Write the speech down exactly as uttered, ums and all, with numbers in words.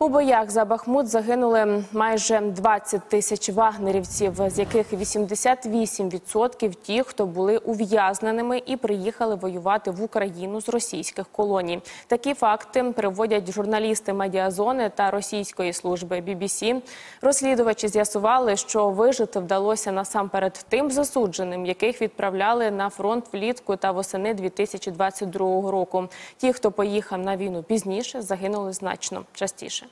У боях за Бахмут загинули майже двадцять тисяч вагнерівців, з яких вісімдесят вісім відсотків ті, хто були ув'язненими і приїхали воювати в Україну з російських колоній. Такі факти приводять журналісти «Медіазони» та російської служби бі бі сі. Розслідувачі з'ясували, що вижити вдалося насамперед тим засудженим, яких відправляли на фронт влітку та восени дві тисячі двадцять другого року. Ті, хто поїхав на війну пізніше, загинули значно частіше.